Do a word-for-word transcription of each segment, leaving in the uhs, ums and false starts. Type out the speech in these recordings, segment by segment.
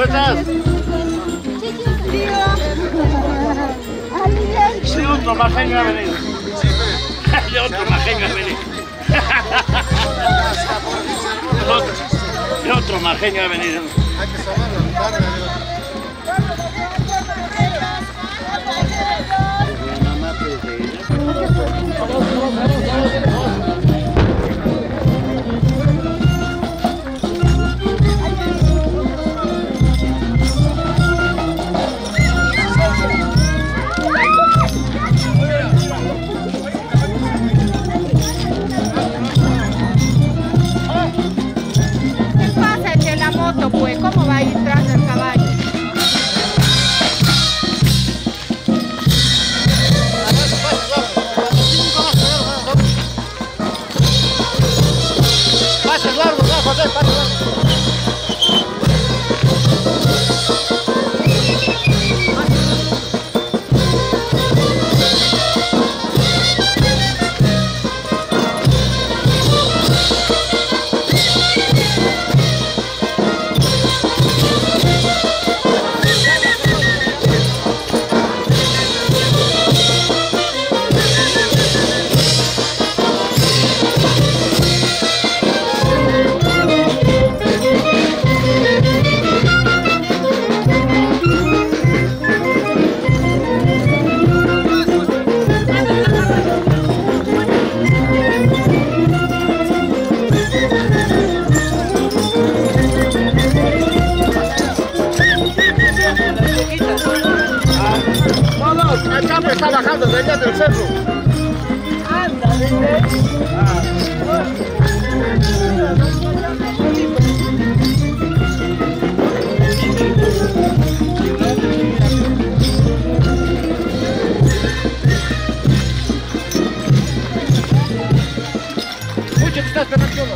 estás? Sí, otro majeño ha venido. Sí, otro majeño ha venido. otro, otro majeño ha venido. Hay que salvarlo, pues, ¿cómo va a ir tras del caballo? Pase largo, José, pase largo. El campo está bajando desde del cerro. Anda, mucho que estás esperando.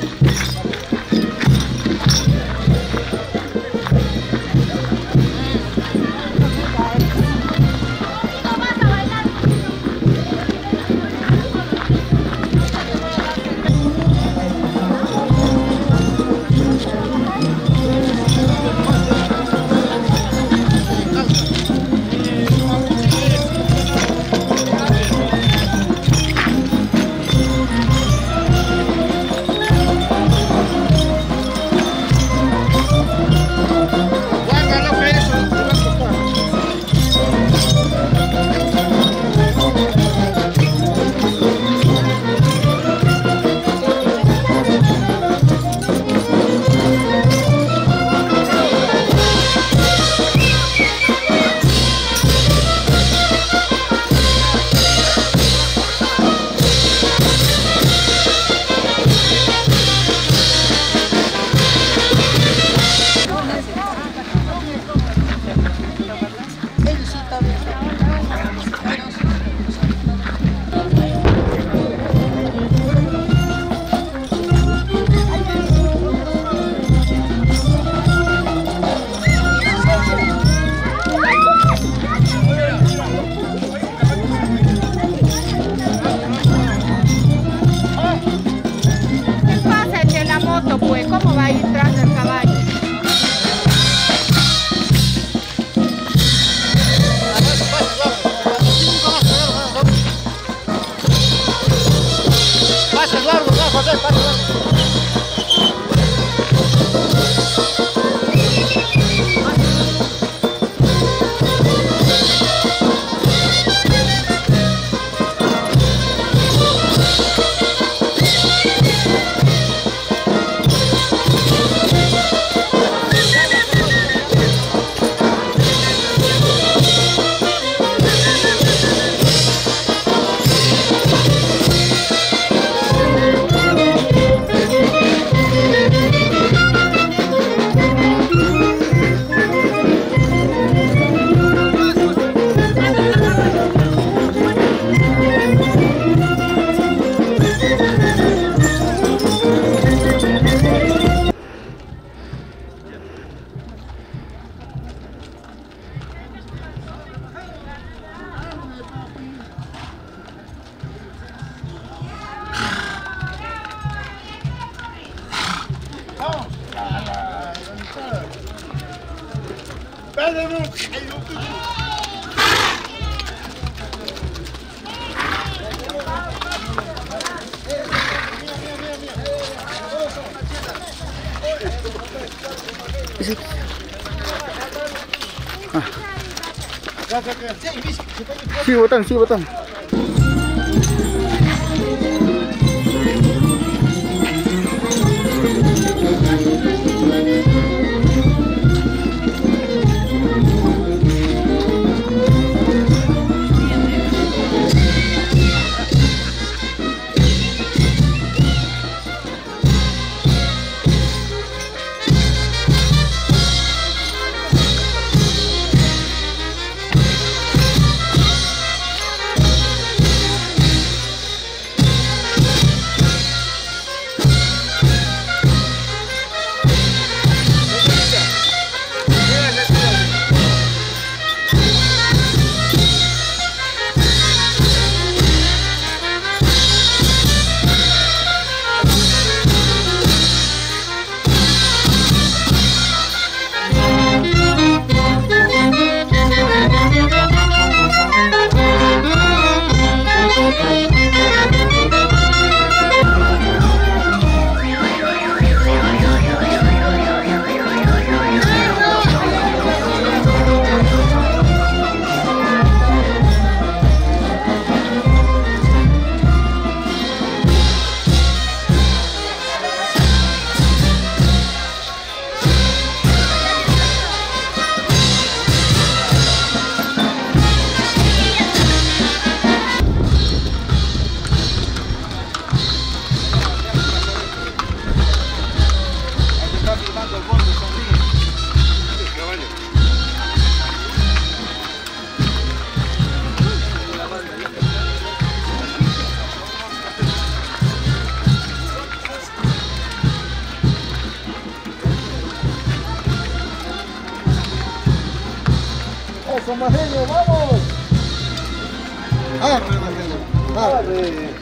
Sí, botón, sí, botón. ¡Eso, Majenio, vamos! ¡Arre, Majenio! ¡Arre!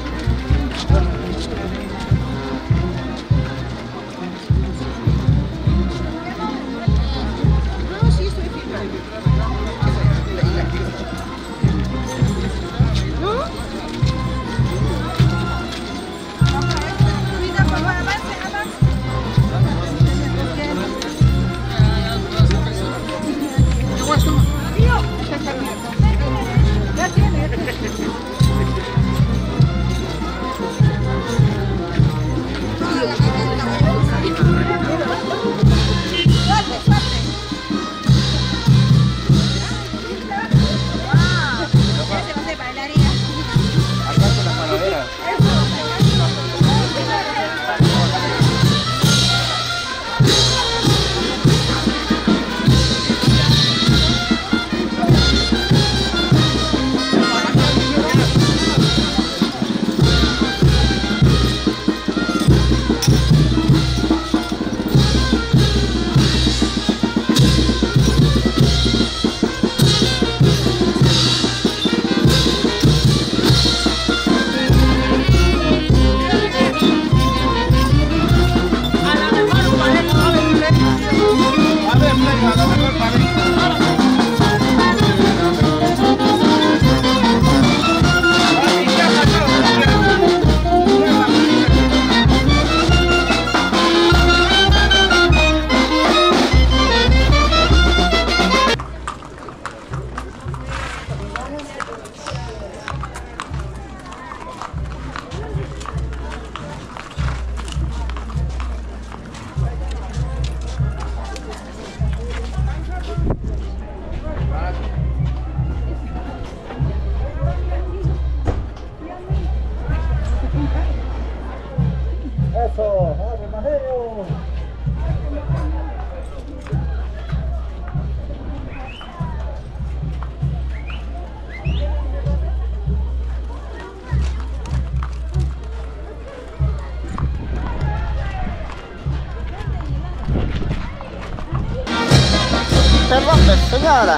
Perdón, señora.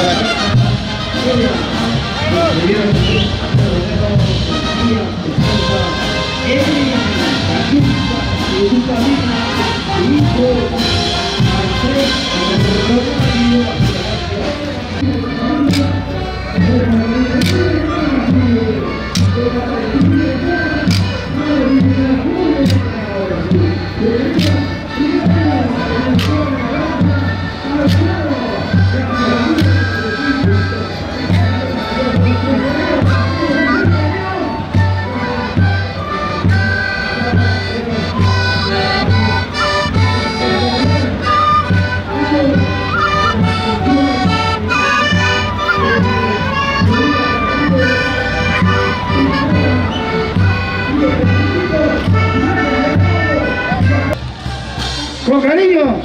Con cariño.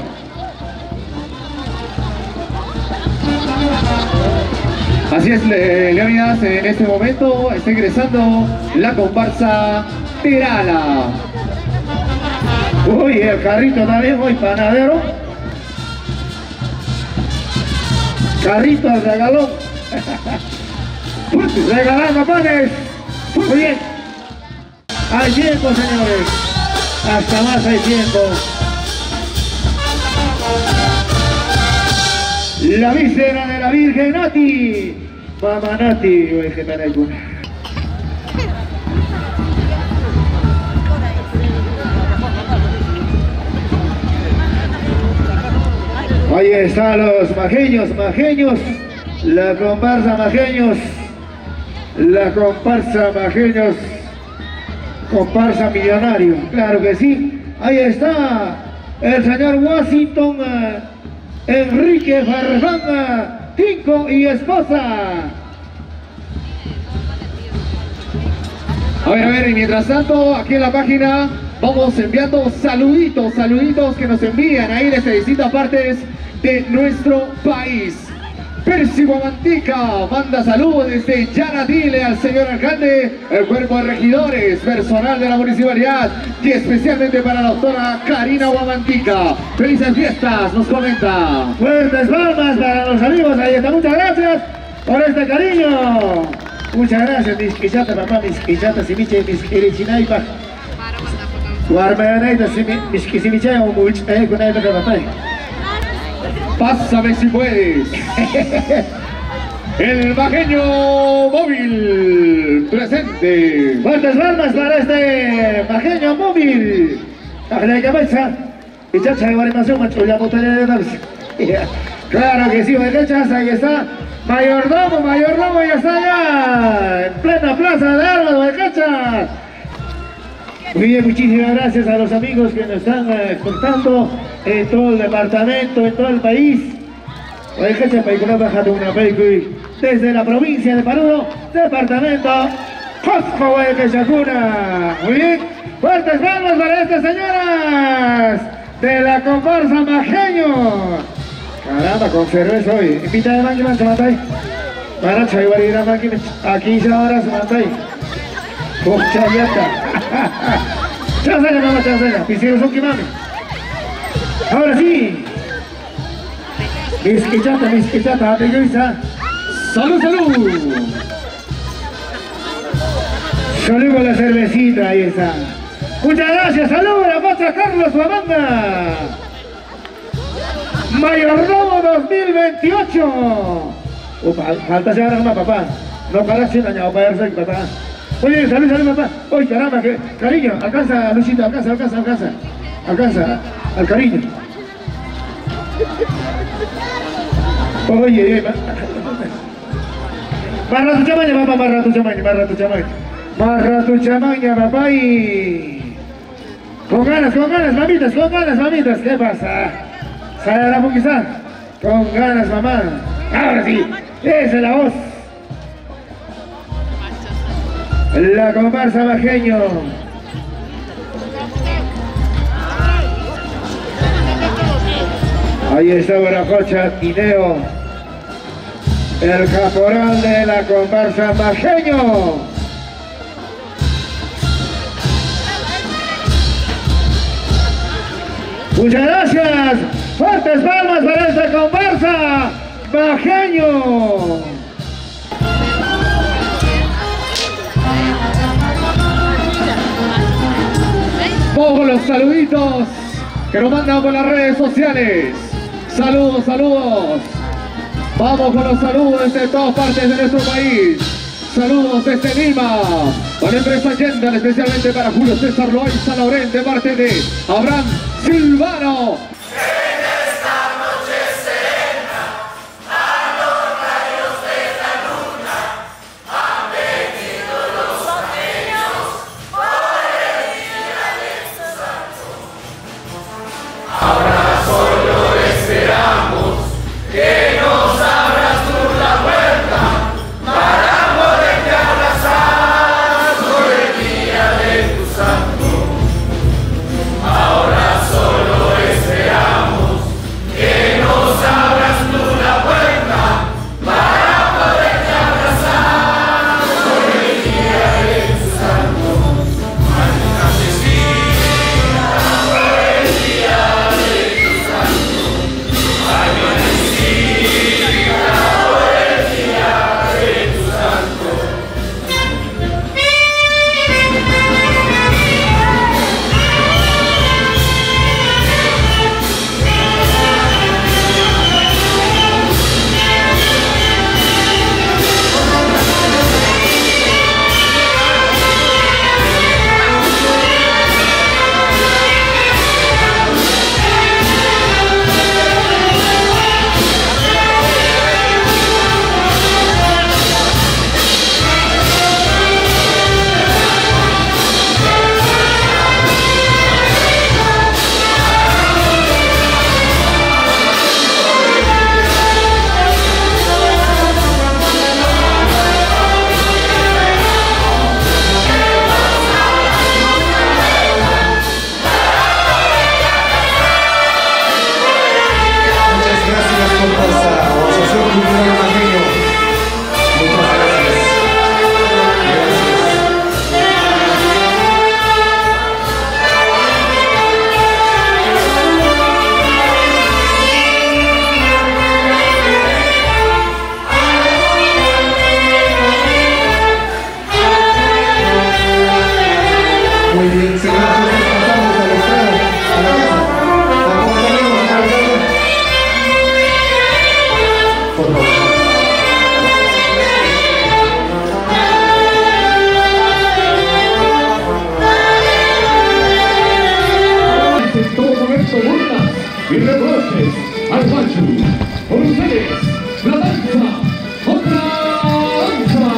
Así es, Leonidas, en este momento está ingresando la comparsa Terala. Uy, el carrito también, hoy panadero. Carrito al regalón. Regalando panes. Muy bien. Hay tiempo, señores. Hasta más hay tiempo. La víscera de la Virgen Nati. Mamá Nati. Uy, que tal alguna. Ahí están los majeños, majeños, la comparsa majeños, la comparsa majeños, comparsa millonario, claro que sí. Ahí está el señor Washington uh, Enrique Farfán, Tinco y esposa. A ver, a ver, y mientras tanto, aquí en la página vamos enviando saluditos, saluditos que nos envían ahí desde distintas partes de nuestro país. Percy Guamantica manda saludos desde Yanatile al señor alcalde, el cuerpo de regidores, personal de la municipalidad y especialmente para la doctora Karina Guamantica. Felices fiestas, nos comenta. Fuertes palmas para los amigos, ahí está, muchas gracias por este cariño. Muchas gracias, mis quichatas, papá, mis quichatas y mis mis quirichinaipas. Guarmeanaitas y mis quisimichas, un mucho, eh, con el papá. Pásame si puedes. El majeño móvil presente. Fuertes palmas para este majeño móvil. La cabeza. Y chacha de guarimación, macho, ya botaría de darse. Claro que sí, derechas, ahí está. Mayordomo, mayordomo, ya está allá. En plena plaza de armas, Huaycacha. Muy bien, muchísimas gracias a los amigos que nos están eh, contando en todo el departamento, en todo el país. Desde la provincia de Panudo, departamento Cosco, Huaycachacuna. Muy bien, fuertes palmas para estas señoras de la comparsa Majeño. Caramba, con cerveza hoy. Invita de Mangui, Mancha, Matay. Maracha, igual irá Mangui, aquí se ahora se Matay. Cochayata. Chasaya, mamá, chasaya. Pisieron son quimame. Ahora sí. Misquichata, misquichata, atención. Salud, salud. Salud con la cervecita, ahí está. Muchas gracias, salud a la patria Carlos Babanga. Mayordomo dos mil veintiocho. Upa, falta llegar a una papá. No paras sin dañado para irse, papá. Oye, salud, salud, papá. Oye, caramba, que, cariño, alcanza, Luchito, alcanza, alcanza, alcanza. Alcanza, al cariño. Oye, oye, marra tu chamaña, papá, marra tu chamaña, marra tu chamaña. Marra tu chamaña, papá, y... Con ganas, con ganas, mamitas, con ganas, mamitas, ¿qué pasa? ¿Sale a la conquistar? Con ganas, mamá. Ahora sí, esa es la voz. La comparsa Majeño. Ahí está Baracocha Tineo, el caporal de la comparsa Majeño. Muchas gracias. Fuertes palmas para esta comparsa Bajeño. Vamos con los saluditos que nos mandan por las redes sociales. Saludos, saludos. Vamos con los saludos desde todas partes de nuestro país. Saludos desde Lima. Para Empresa Yendal, especialmente para Julio César Loaiza Lauren, de parte de Abraham Silvano. Muy bien, señores, pasamos a la entrada, a la casa. Acompañemos al alcalde. Por favor. En todo momento burlas y reproches al macho. Por ustedes, la danza, otra danza.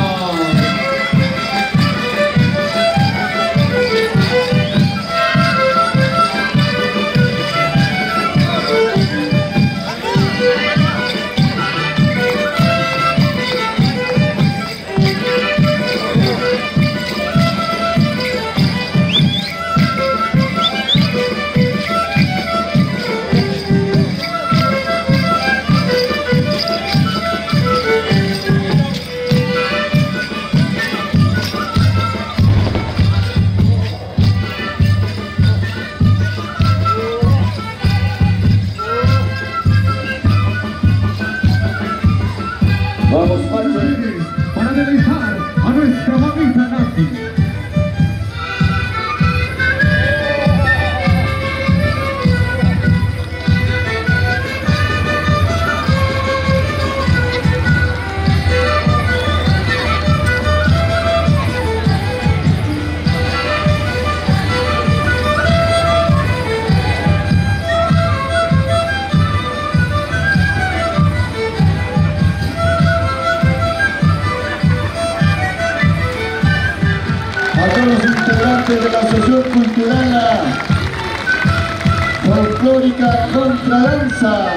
Vamos, Pancho. Para deleitar a nuestra mamita Nati. A todos los integrantes de la Asociación Cultural Folclórica Contradanza.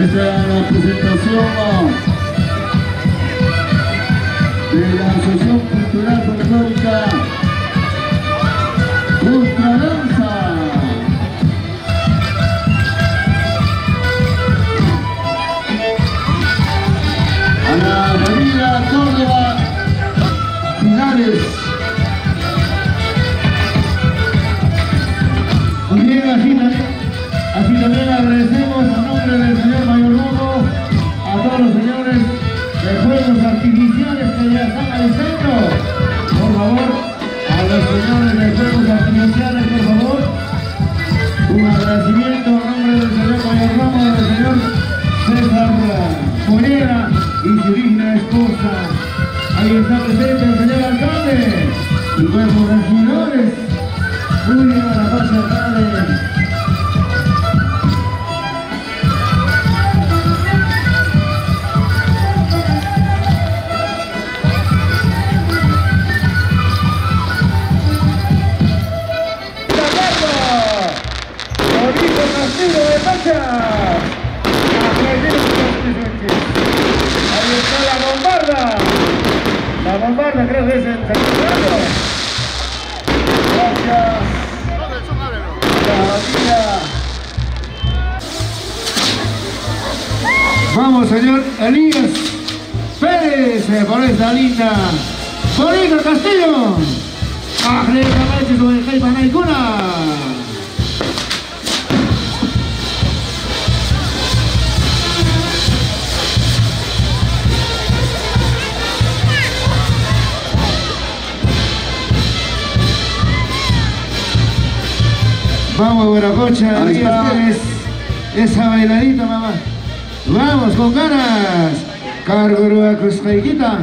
Esa es la presentación de la Asociación Cultural Folclórica Contradanza. A la familia Córdoba Pinares. Muy bien, así también, así también agradecemos a nombre del señor mayordomo a todos los señores de juegos artificiales que ya están alistando. Por favor, a los señores de juegos artificiales, por favor, un agradecimiento a nombre del señor mayordomo, del señor César Morera y su digna esposa. Ahí está presente el señor alcalde y nuestros regidores. Muy bien, a la paz alcalde. Ahí está la bombarda. La bombarda creo que es el secretario. Gracias. Vamos, señor Elías Pérez, eh, por esta linda bonita Castillo. Ajle Camacho sobre Jaiba Naikuna. Vamos, Buenacocha, ahí está. Esa bailadita, mamá. Vamos, con ganas. Cargurua Cruzcaiguita.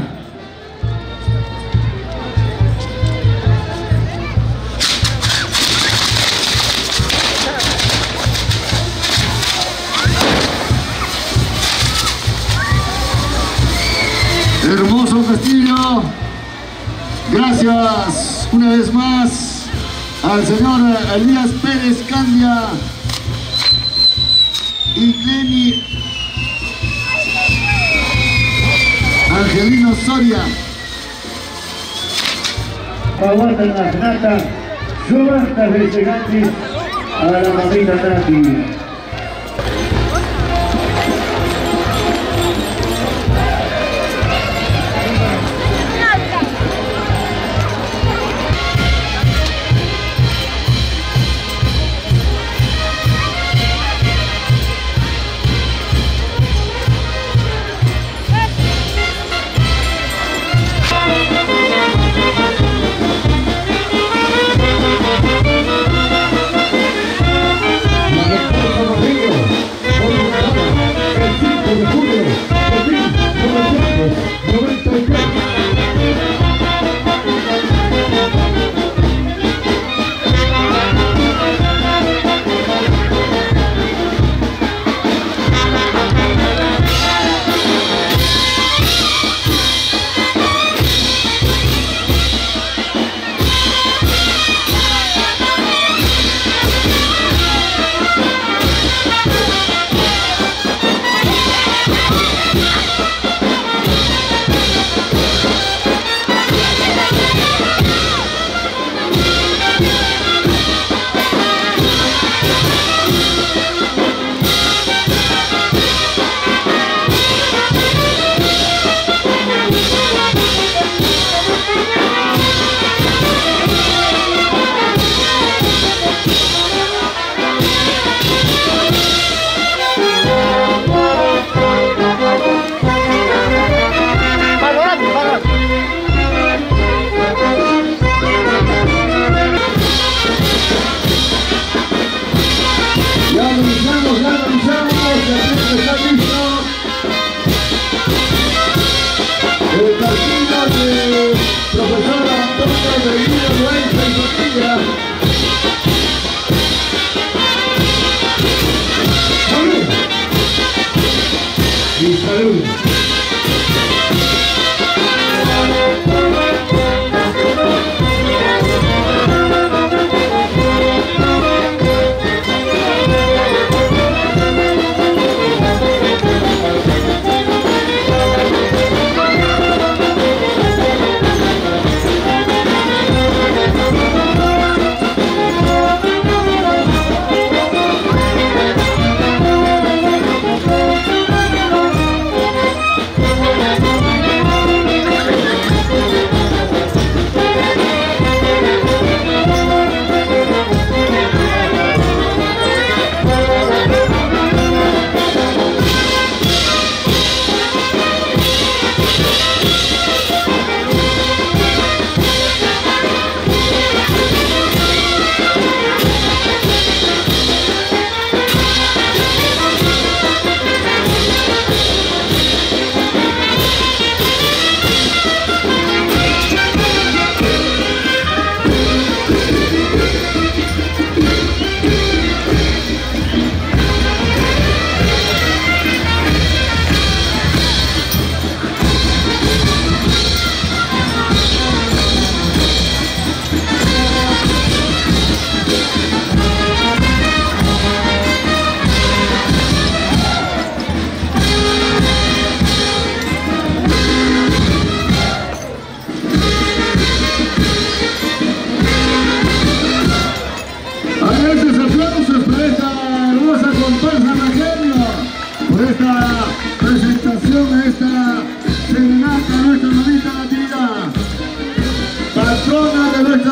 Hermoso Castillo. Gracias una vez más al señor Elías Pérez Candia y Cleni Angelino Soria. Aguanta la nata, subasta de gigantes a la mamita Nati.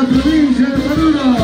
provincia de Paruro.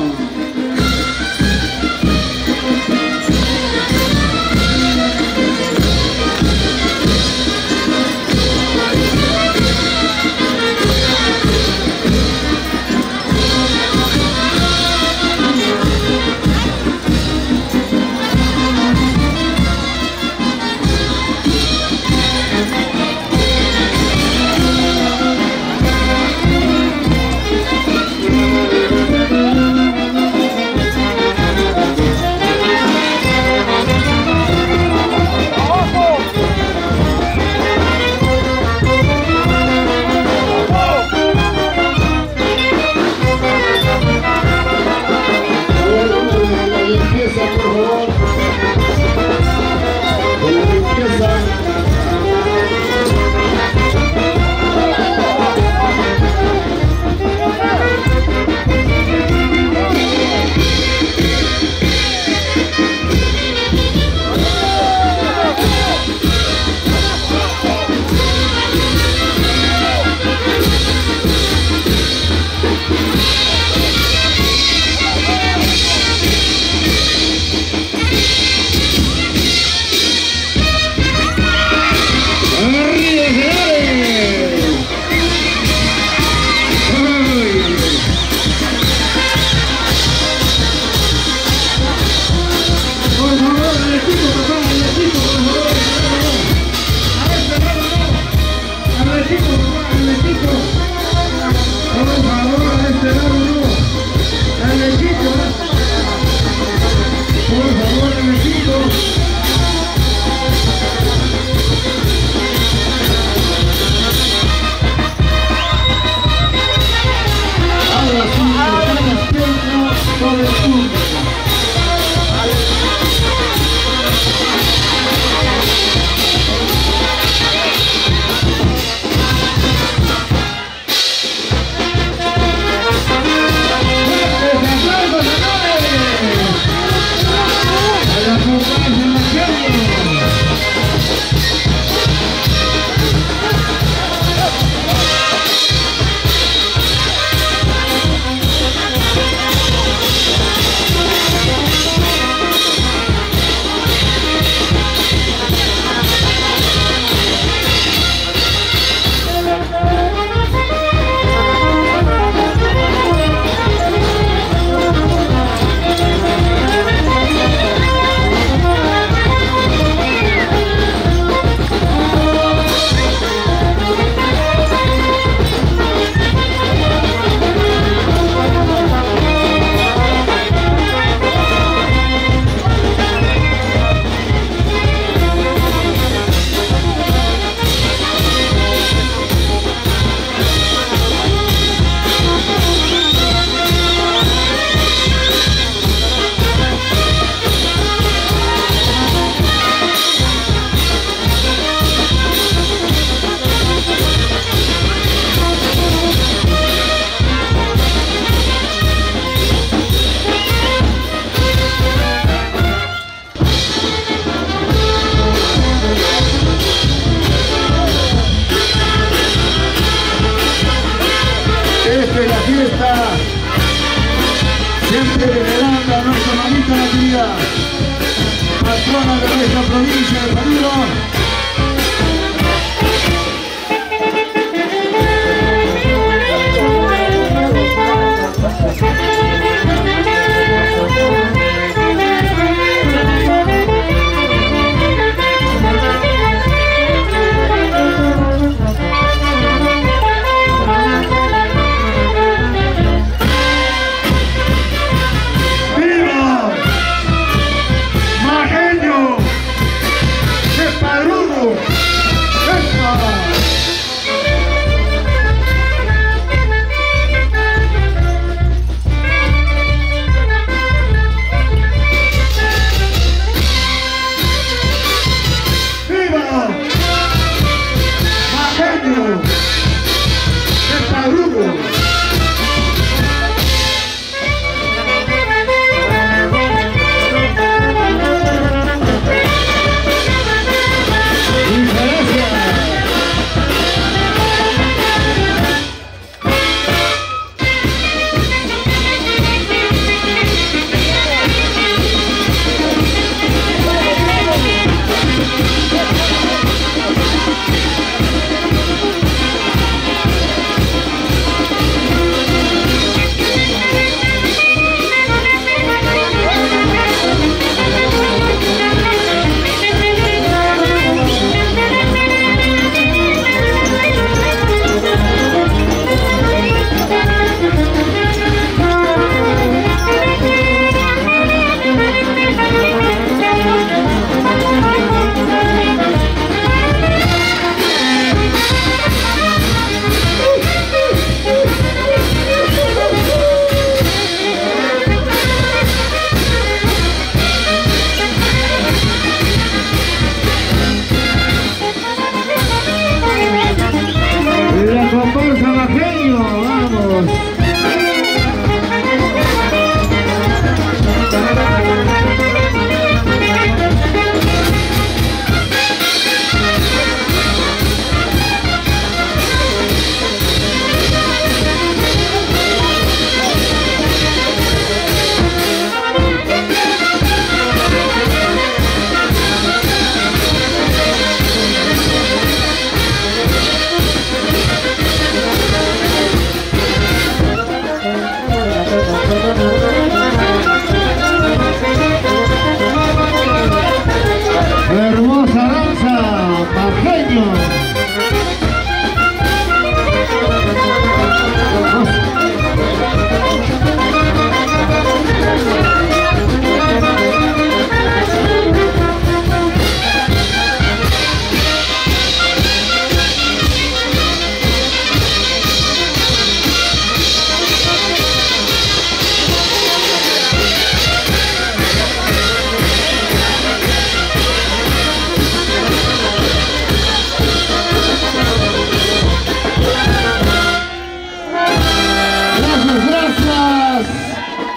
Siempre venerando a nuestra mamita Natividad, patrona de nuestra provincia de Paruro. Majeño de Paruro.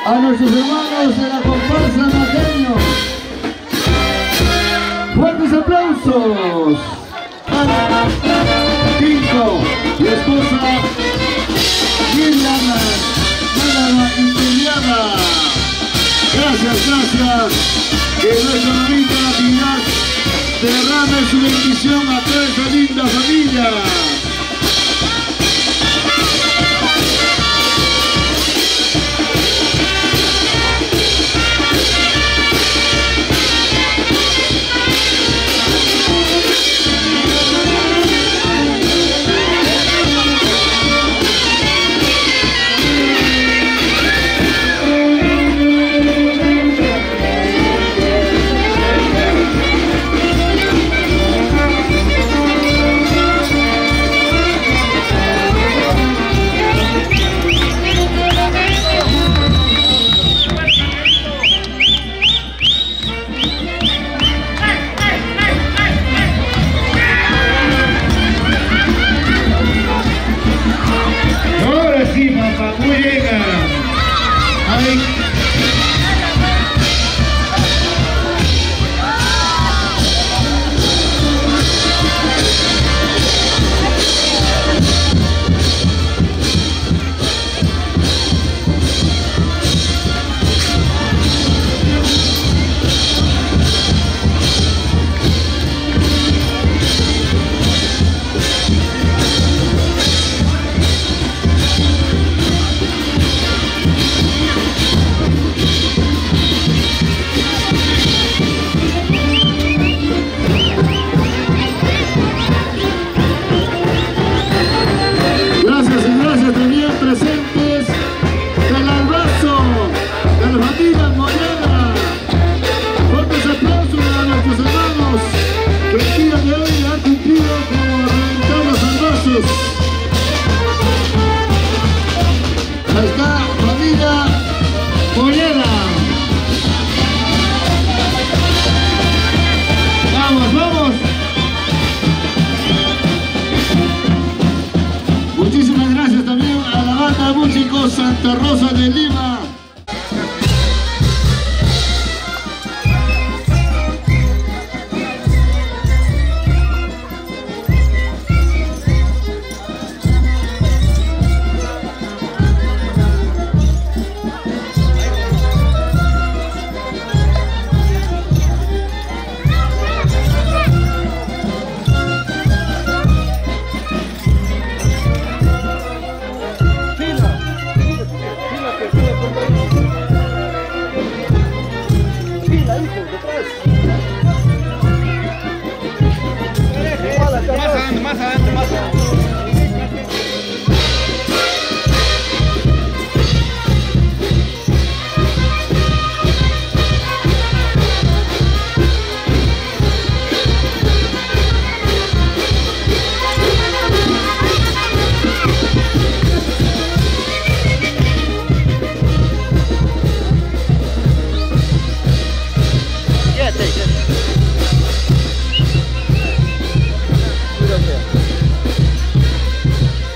a nuestros hermanos de la comparsa Maqueño. Fuertes aplausos para Tinko y esposa Miriam Málaga Interiada. Gracias, gracias. Que nuestra mamita Natividad derrame su bendición a toda esta linda familia. Ahí está, familia Molleda. Vamos, vamos. Muchísimas gracias también a la banda de músicos Santa Rosa de Lima. Más adelante, más adelante.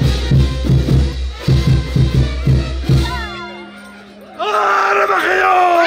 ¡Ah, rebajeo!